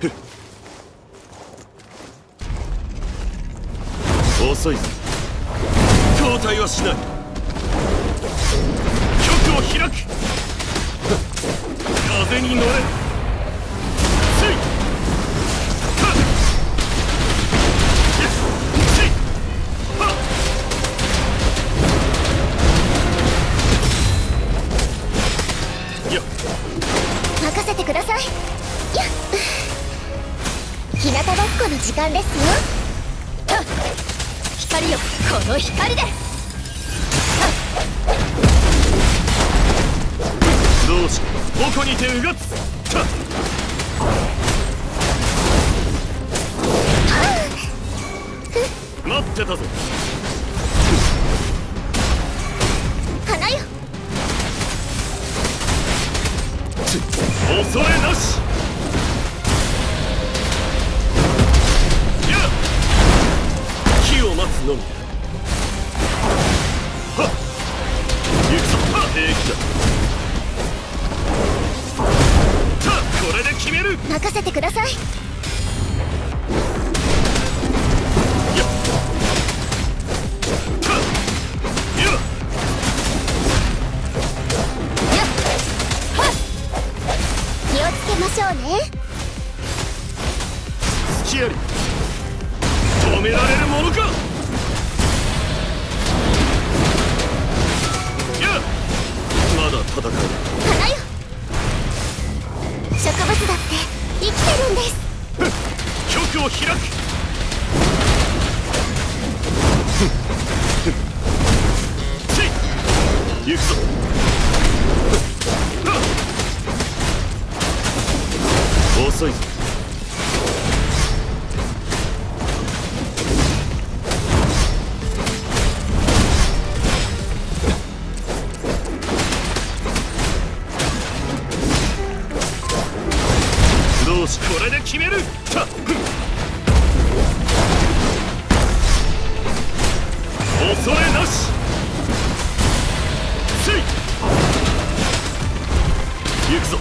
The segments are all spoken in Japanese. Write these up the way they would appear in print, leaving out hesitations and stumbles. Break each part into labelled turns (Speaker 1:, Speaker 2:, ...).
Speaker 1: 遅いぞ。交代はしない。局を開く。風に乗れ。せい。
Speaker 2: 任せてください。やっ、日向ぼっこの時間ですよ。光よ、この光で。
Speaker 1: どうし、矛にてうがつ。待ってたぞ。
Speaker 2: 花よ。
Speaker 1: 恐れなし。やっ、火を待つのみ。はっ、行くぞ。平気だ。さあ、これで決める。
Speaker 2: 任せてください。
Speaker 1: やっ、はっ、やっ、
Speaker 2: 気をつけましょうね。
Speaker 1: 隙あり。止められるものか。いや、まだ戦う。
Speaker 2: 花よ。植物だって生きてるんです。
Speaker 1: 局を開く。せい、行くぞ。遅いぞ。どうし、これで決める。たっ、恐れなし。せい、行くぞ。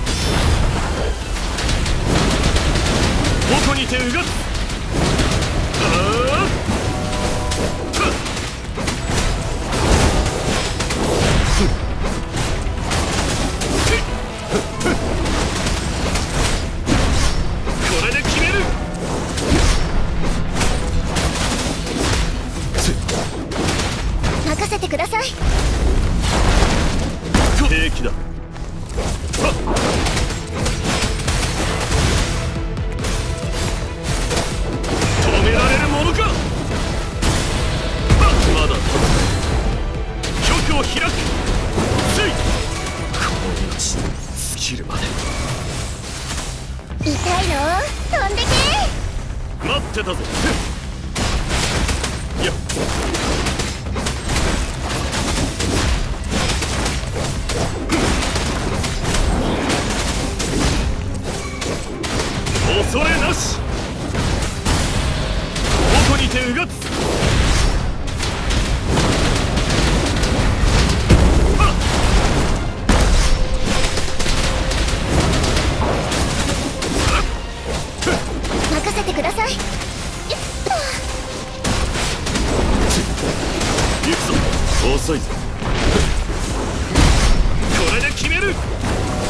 Speaker 1: 矛にてうがつ。これで決める。
Speaker 2: 任せてください。
Speaker 1: 平気だ。止められるものか。まだ局を開く。せい、この命尽きるまで。
Speaker 2: 痛いの？飛んでけ。
Speaker 1: 待ってたぞ。やっ、恐れなし。矛にてうがつ。
Speaker 2: 任せてください。
Speaker 1: 行くぞ。遅いぞ。これで決める。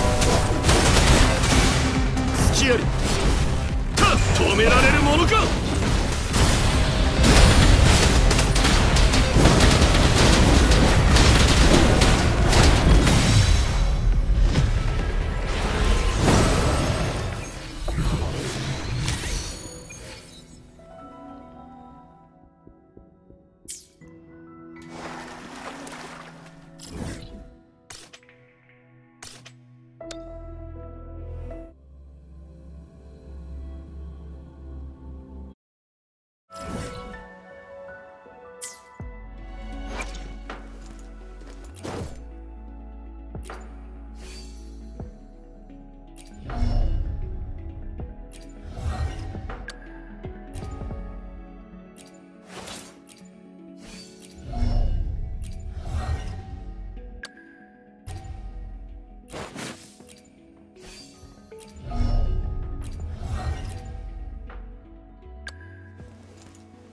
Speaker 1: 隙あり。止められるものか。